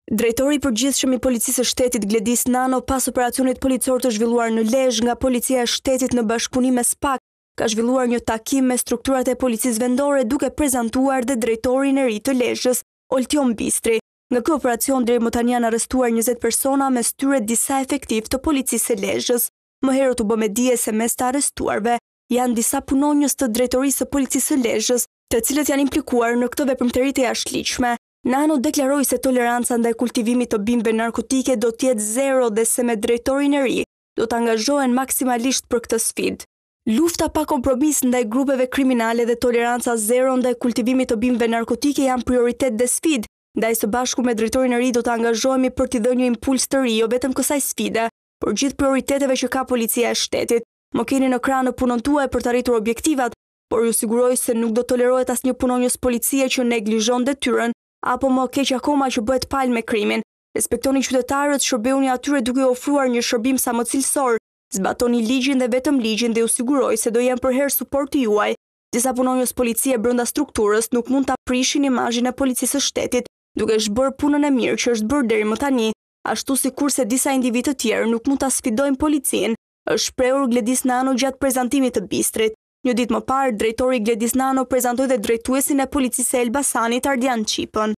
Drejtori i përgjithshëm i Policisë së Shtetit Gledis Nano, pas operacionit policor të zhvilluar në Lezhë nga Policia e Shtetit në bashkëpunim me SPAK, ka zhvilluar një takim me strukturat e policisë vendore duke prezantuar dhe drejtorin e ri të Lezhës, Oltion Bistri. Nga ky operacion deri më tani janë arrestuar 20 persona, mes tyre disa efektiv të policisë së Lezhës. Më herët u bë me dije se mes të arrestuarve janë disa punonjës të drejtorisë së policisë së Lezhës, të cilët janë implikuar në këtë veprimtari të jashtëligjshme. Nano deklaroi se toleranca ndaj kultivimit të bimëve narkotike do të jetë zero dhe se me drejtorin e ri do të angazhohen maksimalisht për këtë sfidë. Lufta pa kompromis ndaj grupeve kriminale dhe toleranca zero ndaj kultivimit të bimëve narkotike janë prioritet dhe sfidë, ndaj së bashku me drejtorin e ri do të angazhohemi për t'i dhënë një impuls të ri, jo vetëm kësaj sfide, por gjithë prioriteteve që ka Policia e Shtetit. Më keni në krah në punën tuaj për të arritur objektivat, por ju siguroj se nuk do tolerohet asnjë punonjës policie që neglizhon detyrën, apo më keq akoma që bëhet palë me krimin. Respektoni qytetarët, shërbeuni atyre duke u ofruar një shërbim sa më cilësor, zbatoni ligjin dhe vetëm ligjin dhe u siguroj se do jenë përherë suporti juaj. Disa punonjës policie brenda strukturës nuk mund ta prishin imazhin e Policisë së Shtetit, duke zhbërë punën e mirë që është bërë deri më tani, ashtu sikurse disa individë të tjerë nuk mund ta sfidojnë policinë, është shprehur Gledis Nano gjatë prezantimit të Bistrit. Një ditë më parë, drejtori Gledis Nano prezantoi dhe drejtuesin e Policisë së Elbasanit, Ardian Çipën.